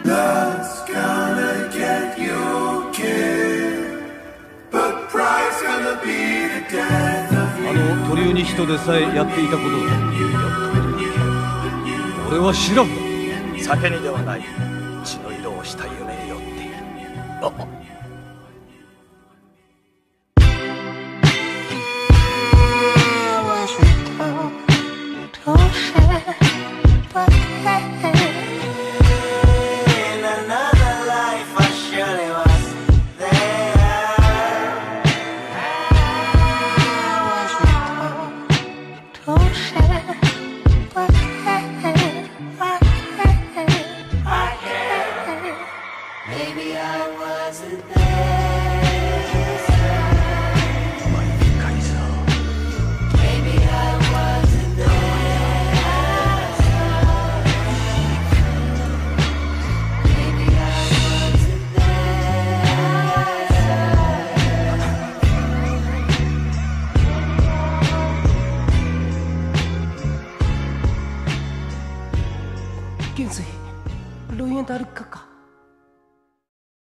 Love's gonna get you killed, but pride's gonna be the death of you. 鳥に人でさえやっていたことだ。俺は知らんだ。 酒にではない、血の色をした夢によっている。あ元帥、ロイエンタル閣下。